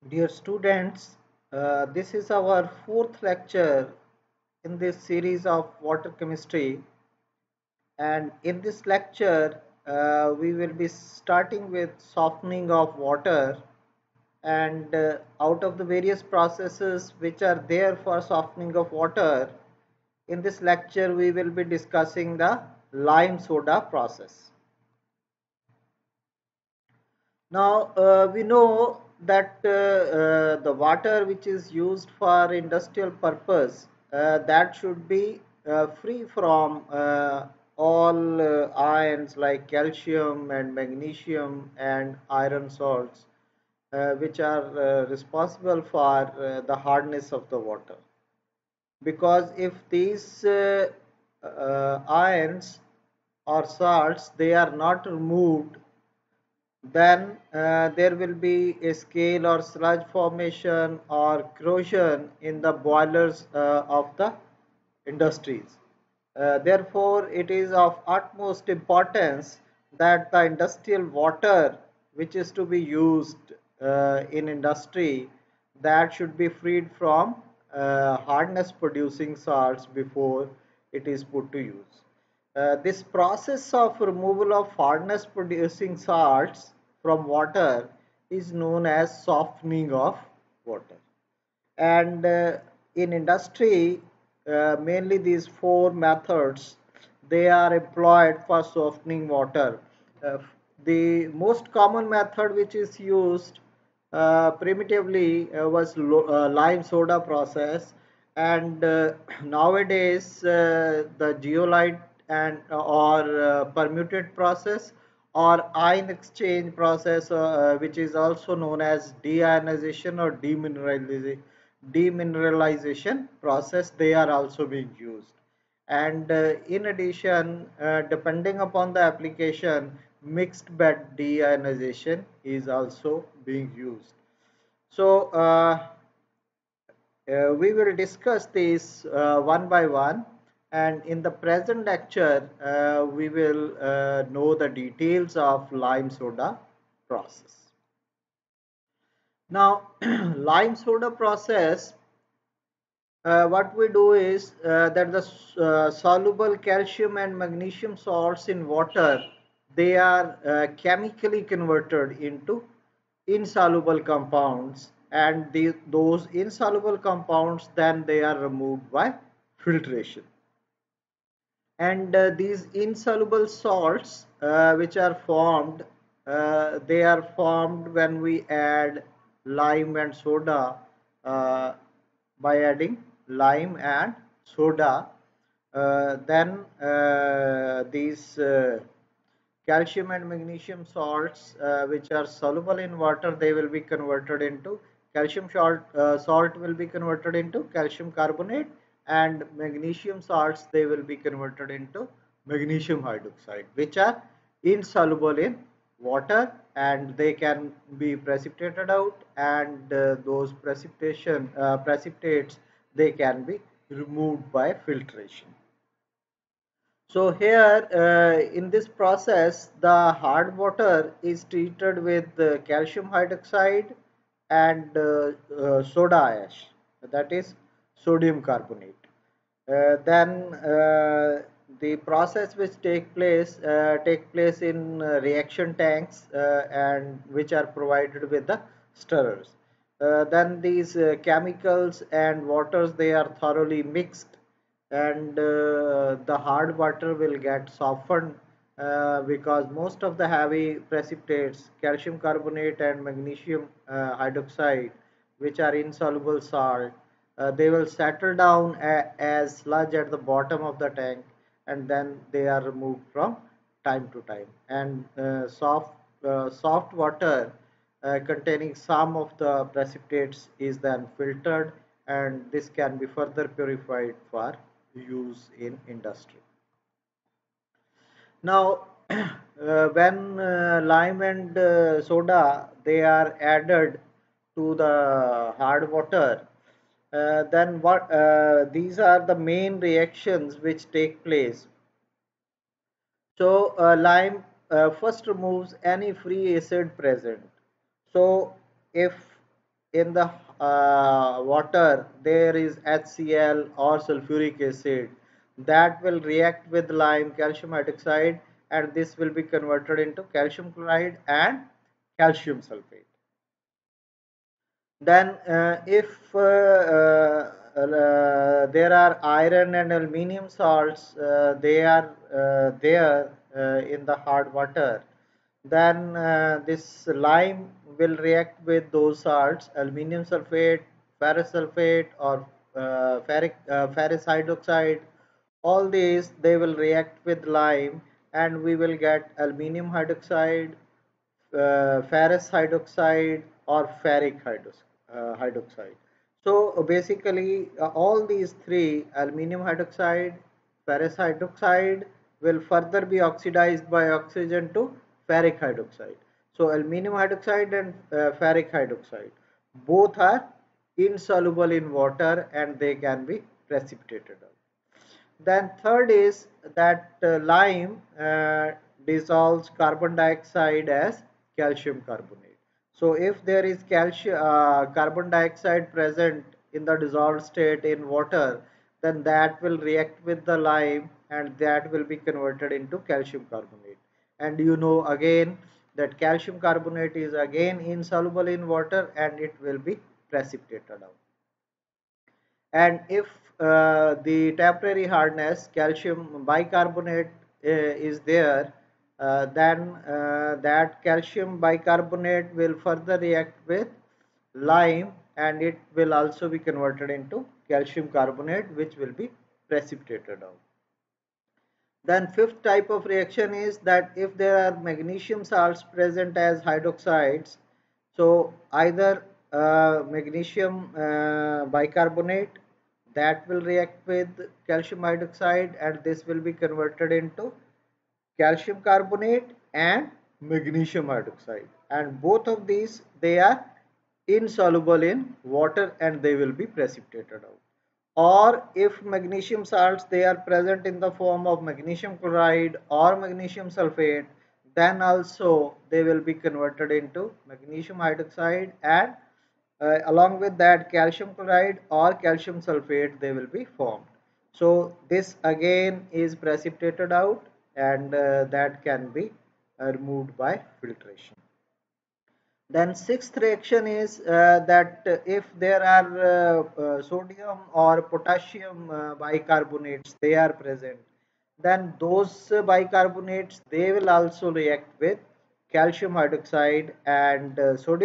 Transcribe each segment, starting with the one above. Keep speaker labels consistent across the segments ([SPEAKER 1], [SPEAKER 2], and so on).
[SPEAKER 1] Dear students, this is our fourth lecture in this series of water chemistry, and in this lecture we will be starting with softening of water, and out of the various processes which are there for softening of water, in this lecture we will be discussing the lime soda process. Now, we know that the water which is used for industrial purpose, that should be free from all ions like calcium and magnesium and iron salts, which are responsible for the hardness of the water. Because if these ions or salts they are not removed, then there will be a scale or sludge formation or corrosion in the boilers of the industries. Therefore, it is of utmost importance that the industrial water which is to be used in industry, that should be freed from hardness producing salts before it is put to use. This process of removal of hardness producing salts from water is known as softening of water. And in industry, mainly these four methods they are employed for softening water. Uh, the most common method which is used primitively was lime soda process, and nowadays the geolite and or permuted process or ion exchange process, which is also known as deionization or demineralization process, they are also being used. And in addition, depending upon the application, mixed bed deionization is also being used. So we will discuss this one by one, and in the present lecture we will know the details of lime soda process. Now, lime soda process, what we do is that the soluble calcium and magnesium salts in water, they are chemically converted into insoluble compounds, and those insoluble compounds then they are removed by filtration. And these insoluble salts which are formed, they are formed when we add lime and soda, uh, by adding lime and soda. Then these calcium and magnesium salts which are soluble in water, they will be converted into salt will be converted into calcium carbonate, and magnesium salts they will be converted into magnesium hydroxide, which are insoluble in water, and they can be precipitated out, and those precipitates they can be removed by filtration. So here in this process, the hard water is treated with calcium hydroxide and soda ash, that is sodium carbonate. Then the process which take place in reaction tanks, and which are provided with the stirrers. Then these chemicals and waters they are thoroughly mixed, and the hard water will get softened, because most of the heavy precipitates, calcium carbonate and magnesium hydroxide, which are insoluble salt, they will settle down as sludge at the bottom of the tank, and then they are removed from time to time. And soft water containing some of the precipitates is then filtered, and this can be further purified for use in industry. Now, when lime and soda they are added to the hard water, then what these are the main reactions which take place. So lime first removes any free acid present. So if in the water there is HCl or sulfuric acid, that will react with lime, calcium hydroxide, and this will be converted into calcium chloride and calcium sulfate. Then if there are iron and aluminium salts, they are there in the hard water, then this lime will react with those salts, aluminium sulfate, ferrous sulfate, or ferrous hydroxide. All these they will react with lime, and we will get aluminium hydroxide, ferrous hydroxide, or ferric hydroxide. So basically, all these three, aluminium hydroxide, ferrous hydroxide, will further be oxidized by oxygen to ferric hydroxide. So aluminium hydroxide and ferric hydroxide both are insoluble in water and they can be precipitated out. Then third is that lime dissolves carbon dioxide as calcium carbonate. So if there is carbon dioxide present in the dissolved state in water, then that will react with the lime and that will be converted into calcium carbonate. And you know again that calcium carbonate is again insoluble in water and it will be precipitated out. And if the temporary hardness calcium bicarbonate is there, then that calcium bicarbonate will further react with lime and it will also be converted into calcium carbonate, which will be precipitated out. Then fifth type of reaction is that if there are magnesium salts present as hydroxides, so either magnesium bicarbonate, that will react with calcium hydroxide and this will be converted into calcium carbonate and magnesium hydroxide, and both of these they are insoluble in water and they will be precipitated out. Or if magnesium salts they are present in the form of magnesium chloride or magnesium sulfate, then also they will be converted into magnesium hydroxide, and along with that calcium chloride or calcium sulfate they will be formed. So this again is precipitated out and that can be removed by filtration. Then sixth reaction is that if there are sodium or potassium bicarbonates they are present, then those bicarbonates they will also react with calcium hydroxide and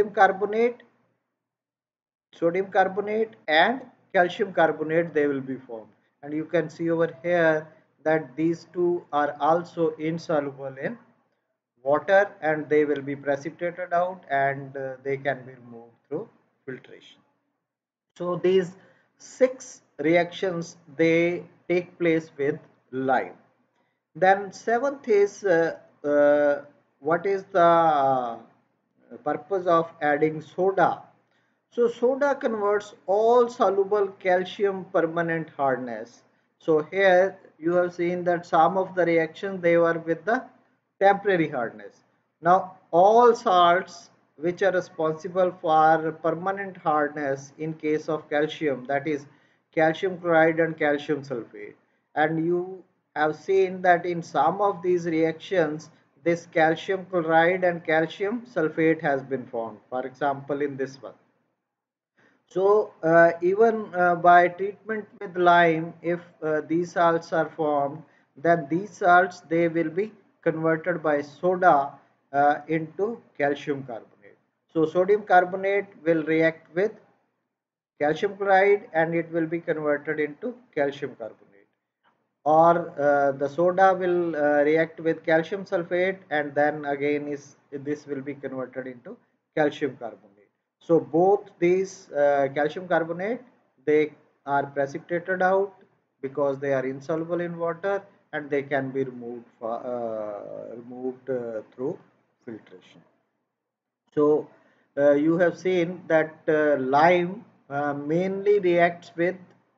[SPEAKER 1] sodium carbonate and calcium carbonate they will be formed. And you can see over here that these two are also insoluble in water and they will be precipitated out and they can be removed through filtration. So these six reactions they take place with lime. Then seventh is what is the purpose of adding soda. So soda converts all soluble calcium permanent hardness. So here you have seen that some of the reactions they were with the temporary hardness. Now all salts which are responsible for permanent hardness in case of calcium, that is calcium chloride and calcium sulfate. And you have seen that in some of these reactions this calcium chloride and calcium sulfate has been formed. For example, in this one. So even by treatment with lime, if these salts are formed, then these salts they will be converted by soda into calcium carbonate. So sodium carbonate will react with calcium chloride and it will be converted into calcium carbonate. Or the soda will react with calcium sulfate and then again is this will be converted into calcium carbonate. So both these calcium carbonate they are precipitated out because they are insoluble in water and they can be removed through filtration. So you have seen that lime mainly reacts with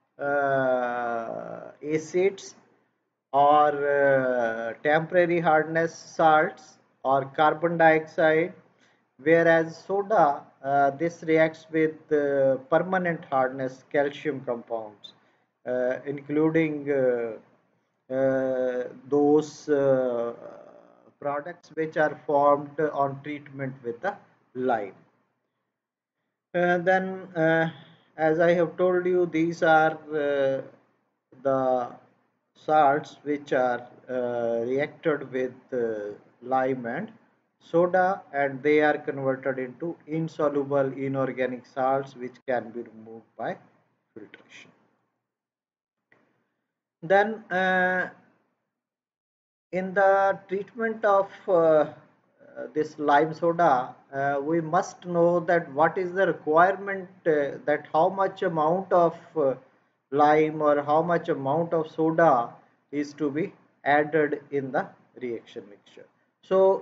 [SPEAKER 1] acids or temporary hardness salts or carbon dioxide, whereas soda this reacts with permanent hardness calcium compounds, including those products which are formed on treatment with the lime. Then, as I have told you, these are the salts which are reacted with lime and soda, and they are converted into insoluble inorganic salts which can be removed by filtration. Then, in the treatment of this lime soda, we must know that what is the requirement, that how much amount of lime or how much amount of soda is to be added in the reaction mixture. So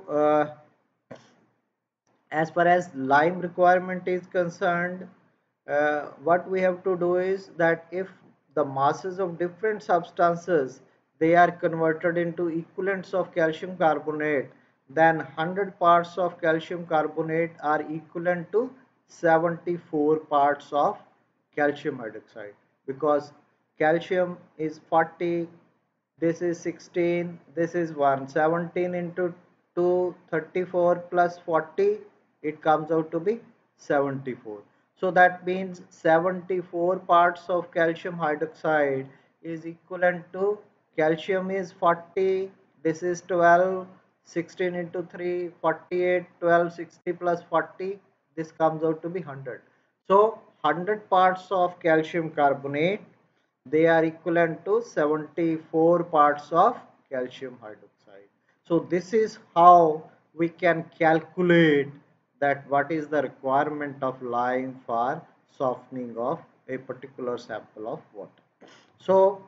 [SPEAKER 1] as far as lime requirement is concerned, what we have to do is that if the masses of different substances, they are converted into equivalents of calcium carbonate, then 100 parts of calcium carbonate are equivalent to 74 parts of calcium hydroxide, because calcium is 40, this is 16, this is 1, 17 into 2, 34 plus 40, it comes out to be 74. So that means 74 parts of calcium hydroxide is equivalent to calcium is 40, this is 12, 16 into 3, 48, 12, 60 plus 40, this comes out to be 100. So 100 parts of calcium carbonate, they are equivalent to 74 parts of calcium hydroxide. So this is how we can calculate that what is the requirement of lime for softening of a particular sample of water. So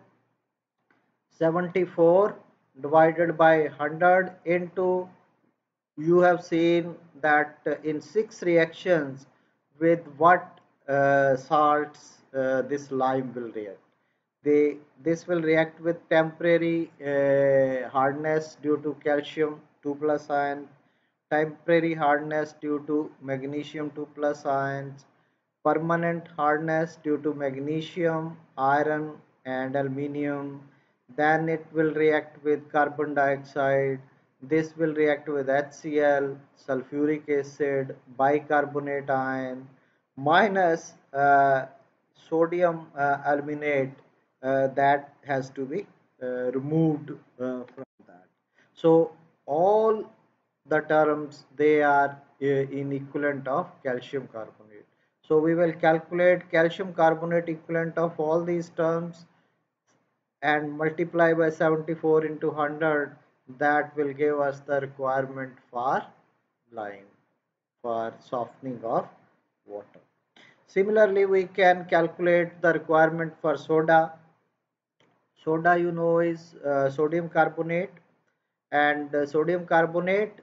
[SPEAKER 1] 74 divided by 100 into, you have seen that in 6 reactions with what salts this lime will react. This will react with temporary hardness due to calcium 2 plus ion, temporary hardness due to magnesium 2 plus ions, permanent hardness due to magnesium, iron and aluminium. Then it will react with carbon dioxide. This will react with HCl, sulfuric acid, bicarbonate ion, minus sodium aluminate, that has to be removed from that. So all the terms, they are in equivalent of calcium carbonate. So we will calculate calcium carbonate equivalent of all these terms and multiply by 74 into 100. That will give us the requirement for lime for softening of water. Similarly, we can calculate the requirement for soda. Soda, you know, is sodium carbonate, and sodium carbonate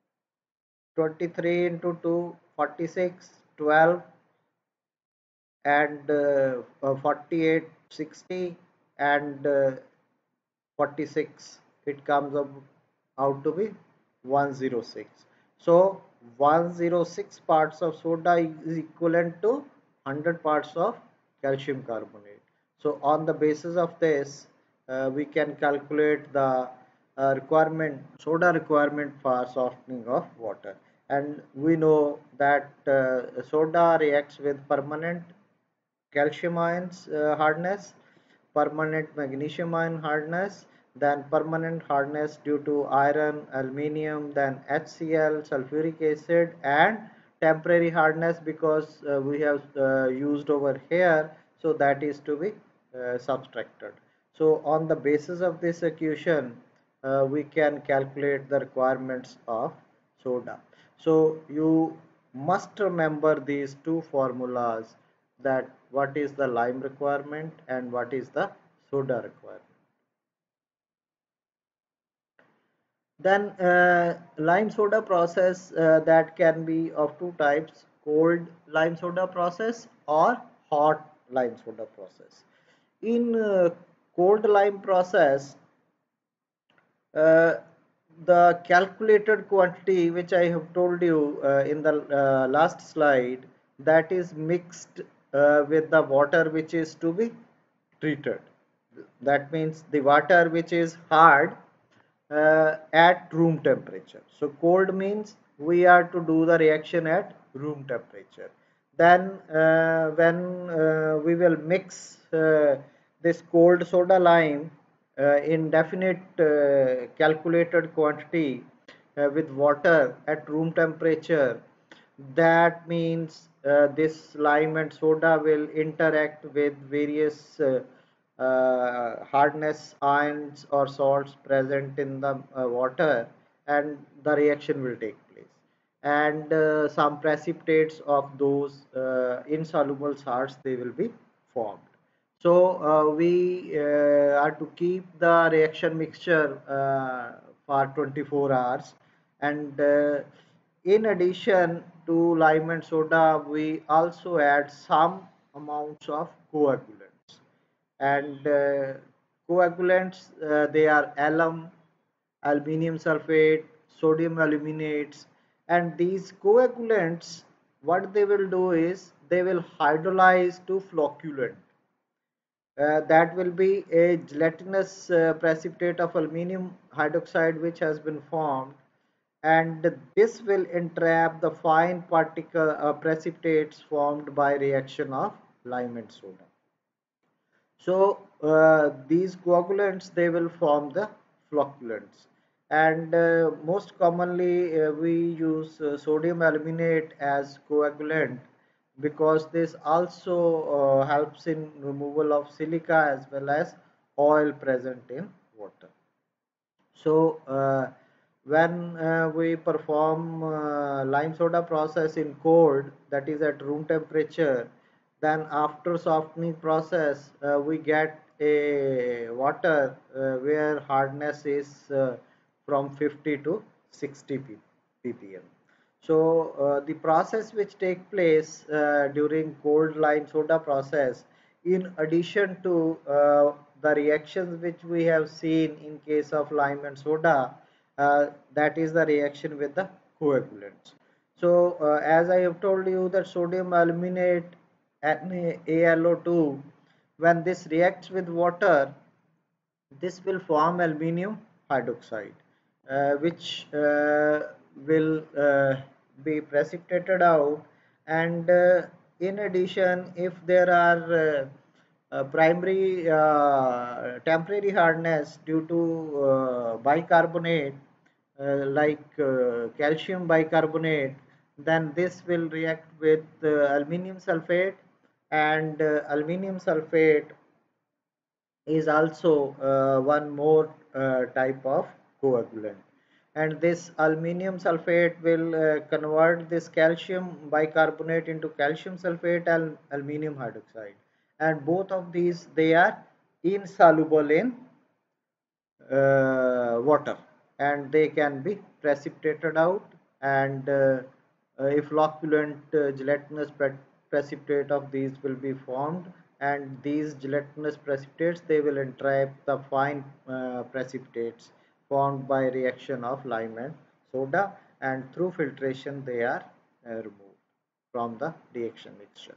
[SPEAKER 1] 23 into 2, 46, 12, and 48, 60, and 46, it comes up out to be 106. So 106 parts of soda is equivalent to 100 parts of calcium carbonate. So on the basis of this, we can calculate the soda requirement for softening of water. And we know that soda reacts with permanent calcium ions hardness, permanent magnesium ion hardness, then permanent hardness due to iron, aluminium, then HCl, sulfuric acid, and temporary hardness because we have used over here, so that is to be subtracted. So on the basis of this equation, we can calculate the requirements of soda. So you must remember these two formulas, that what is the lime requirement and what is the soda requirement. Then lime soda process, that can be of two types: cold lime soda process or hot lime soda process. In cold lime process, uh, the calculated quantity which I have told you in the last slide, that is mixed with the water which is to be treated. That means the water which is hard at room temperature. So cold means we are to do the reaction at room temperature. Then when we will mix this cold soda lime in definite calculated quantity with water at room temperature, that means this lime and soda will interact with various hardness ions or salts present in the water, and the reaction will take place, and some precipitates of those insoluble salts, they will be formed. So we are to keep the reaction mixture for 24 hours, and in addition to lime and soda, we also add some amounts of coagulants. And coagulants, they are alum, aluminium sulfate, sodium aluminates, and these coagulants, what they will do is they will hydrolyze to flocculant. That will be a gelatinous precipitate of aluminum hydroxide which has been formed, and this will entrap the fine particle precipitates formed by reaction of lime and soda. So these coagulants, they will form the flocculants, and most commonly we use sodium aluminate as coagulant because this also helps in removal of silica as well as oil present in water. So when we perform lime soda process in cold, that is at room temperature, then after softening process we get a water where hardness is from 50 to 60 ppm. So the process which take place during cold lime soda process, in addition to the reactions which we have seen in case of lime and soda, that is the reaction with the coagulants. So as I have told you that sodium aluminate and ALO2, when this reacts with water, this will form aluminium hydroxide, which will be precipitated out. And in addition, if there are primary temporary hardness due to bicarbonate, like calcium bicarbonate, then this will react with aluminium sulfate, and aluminium sulfate is also one more type of coagulant, and this aluminium sulfate will convert this calcium bicarbonate into calcium sulfate and aluminium hydroxide, and both of these, they are insoluble in water, and they can be precipitated out, and if flocculant gelatinous precipitate of these will be formed, and these gelatinous precipitates, they will entrap the fine precipitates formed by reaction of lime and soda, and through filtration they are removed from the reaction mixture.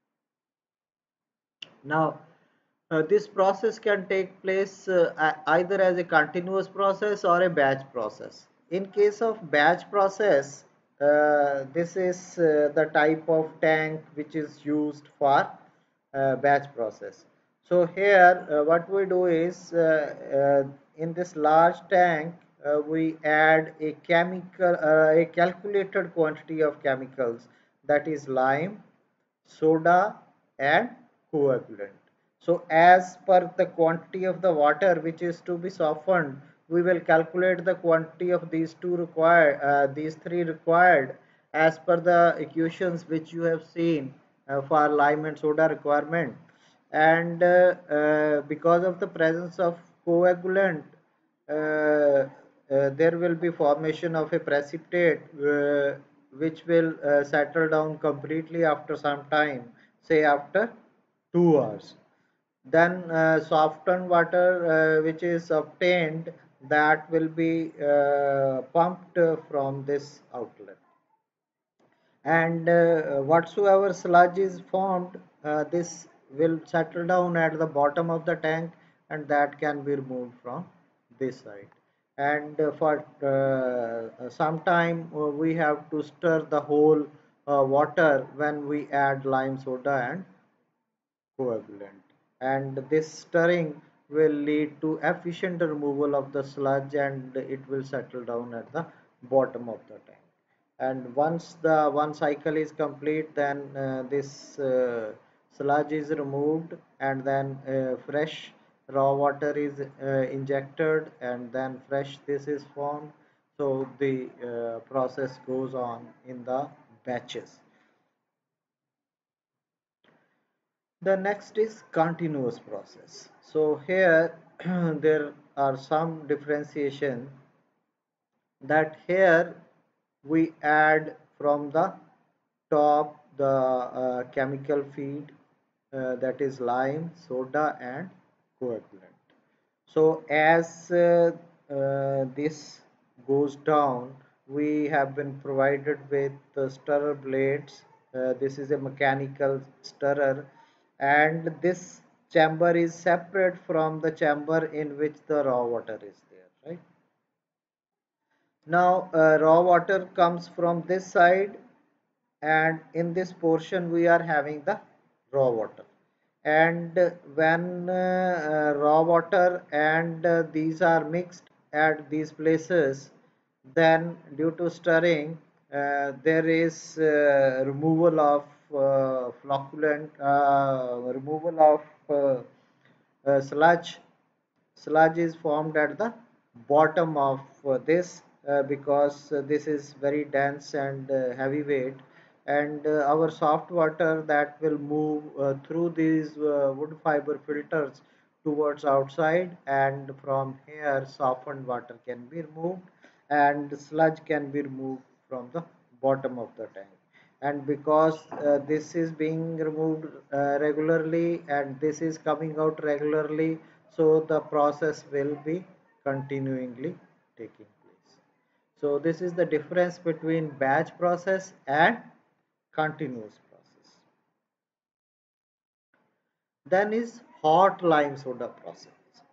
[SPEAKER 1] Now this process can take place either as a continuous process or a batch process. In case of batch process, this is the type of tank which is used for batch process. So here what we do is in this large tank we add a calculated quantity of chemicals, that is lime, soda, and coagulant. So as per the quantity of the water which is to be softened, we will calculate the quantity of these three required as per the equations which you have seen for lime and soda requirement. And because of the presence of coagulant, there will be formation of a precipitate which will settle down completely after some time, say after 2 hours. Then softened water which is obtained that will be pumped from this outlet. And whatsoever sludge is formed, this will settle down at the bottom of the tank, and that can be removed from this side. And for some time we have to stir the whole water when we add lime soda and coagulant, and this stirring will lead to efficient removal of the sludge, and it will settle down at the bottom of the tank. And once the one cycle is complete, then this sludge is removed, and then fresh raw water is injected, and then fresh this is formed. So the process goes on in the batches. The next is continuous process. So here there are some differentiation, that here we add from the top the chemical feed, that is lime, soda and coagulant. So as this goes down, we have been provided with the stirrer blades. This is a mechanical stirrer, and this chamber is separate from the chamber in which the raw water is there, right? Now raw water comes from this side, and in this portion we are having the raw water. And when raw water and these are mixed at these places, then due to stirring there is removal of flocculant, removal of sludge. Sludge is formed at the bottom of this, because this is very dense and heavy weight, and our soft water that will move through these wood fiber filters towards outside, and from here softened water can be removed, and sludge can be removed from the bottom of the tank. And because this is being removed regularly, and this is coming out regularly, so the process will be continually taking place. So this is the difference between batch process and continuous process. Then is hot lime soda process.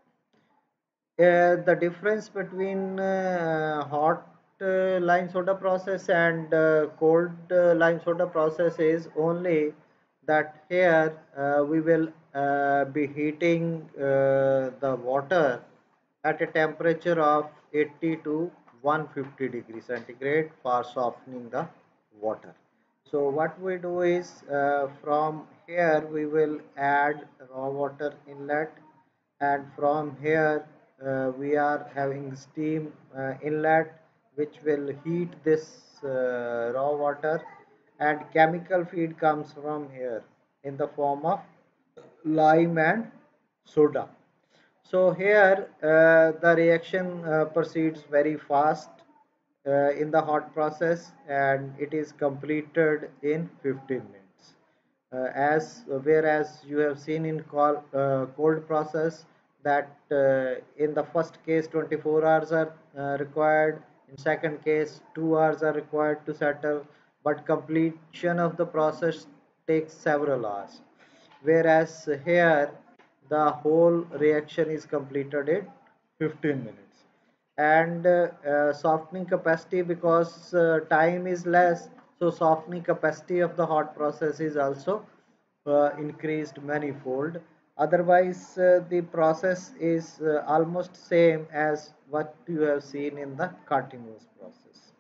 [SPEAKER 1] The difference between hot lime soda process and cold lime soda process is only that here we will be heating the water at a temperature of 80 to 150 degrees centigrade for softening the water. So what we do is, from here we will add raw water inlet, and from here we are having steam inlet, which will heat this raw water, and chemical feed comes from here in the form of lime and soda. So here the reaction proceeds very fast in the hot process, and it is completed in 15 minutes. As whereas you have seen in cold process that in the first case 24 hours are required, in second case 2 hours are required to settle, but completion of the process takes several hours, whereas here the whole reaction is completed in 15 minutes. And softening capacity, because time is less, so softening capacity of the hot process is also increased manifold. Otherwise the process is almost same as what you have seen in the continuous process.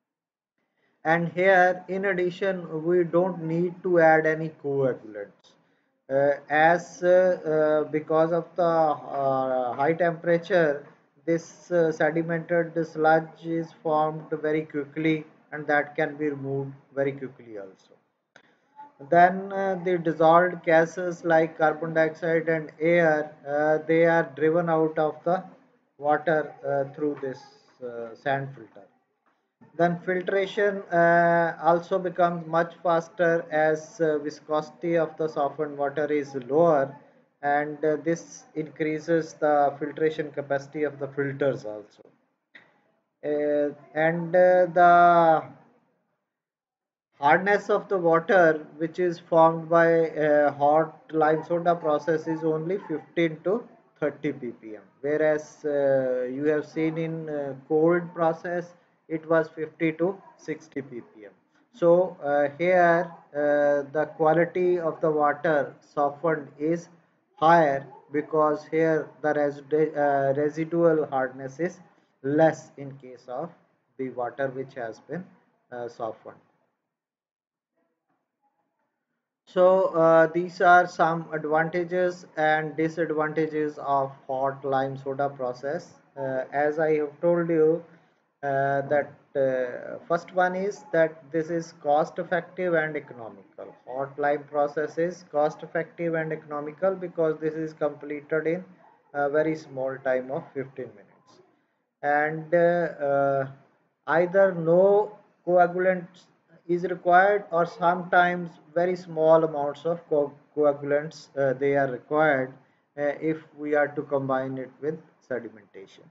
[SPEAKER 1] And here in addition we don't need to add any coagulants, as because of the high temperature, this sedimented sludge is formed very quickly, and that can be removed very quickly also. Then the dissolved gases like carbon dioxide and air, they are driven out of the water through this sand filter. Then filtration also becomes much faster, as viscosity of the softened water is lower, and this increases the filtration capacity of the filters also. And the hardness of the water which is formed by a hot lime soda process is only 15 to 30 ppm, whereas you have seen in cold process it was 50 to 60 ppm. So here the quality of the water softened is higher, because here the residual hardness is less in case of the water which has been softened. So these are some advantages and disadvantages of hot lime soda process. As I have told you, that first one is that this is cost effective and economical. Hot lime process is cost effective and economical because this is completed in a very small time of 15 minutes. And either no coagulant is required, or sometimes very small amounts of coagulants they are required if we are to combine it with sedimentation.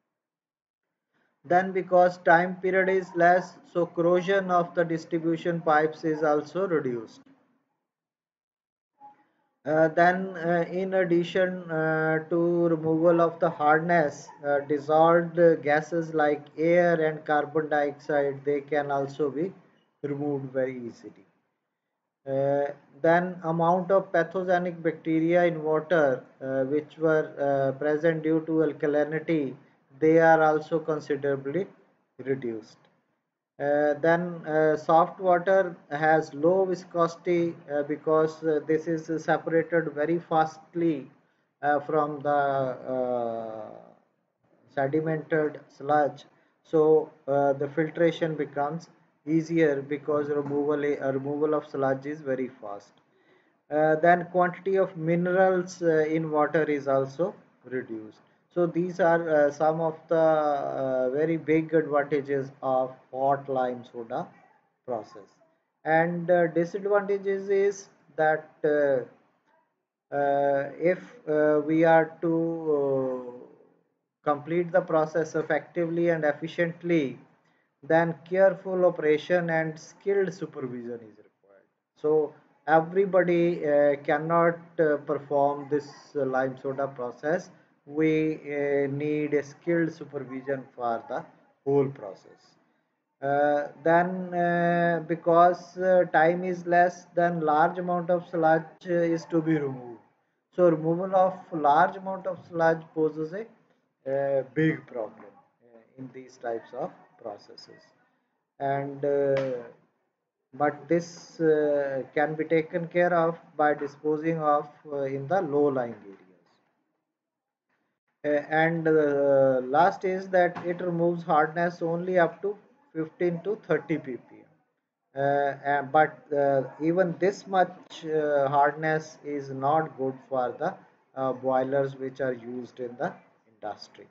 [SPEAKER 1] Then because time period is less, so corrosion of the distribution pipes is also reduced. Then, in addition to removal of the hardness, dissolved gases like air and carbon dioxide, they can also be removed very easily. Uh, then amount of pathogenic bacteria in water which were present due to alkalinity, they are also considerably reduced. Then soft water has low viscosity because this is separated very fastly from the sedimented sludge. So the filtration becomes easier because removal of sludge is very fast. Then quantity of minerals in water is also reduced. So these are some of the very big advantages of hot lime soda process. And disadvantages is that if we are to complete the process effectively and efficiently, then careful operation and skilled supervision is required. So everybody cannot perform this lime soda process. We need a skilled supervision for the whole process. Then because time is less, then large amount of sludge is to be removed. So removal of large amount of sludge poses a big problem in these types of processes. And but this can be taken care of by disposing of in the low lying areas. And last is that it removes hardness only up to 15 to 30 ppm. But even this much hardness is not good for the boilers which are used in the industry.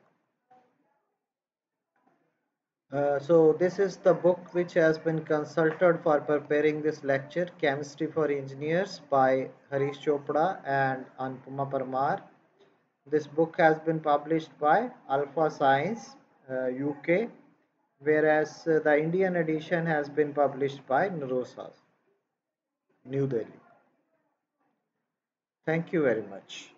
[SPEAKER 1] So this is the book which has been consulted for preparing this lecture, Chemistry for Engineers by Harish Chopra and Anupama Parmar. This book has been published by Alpha Science UK, whereas the Indian edition has been published by Neurosas, New Delhi. Thank you very much.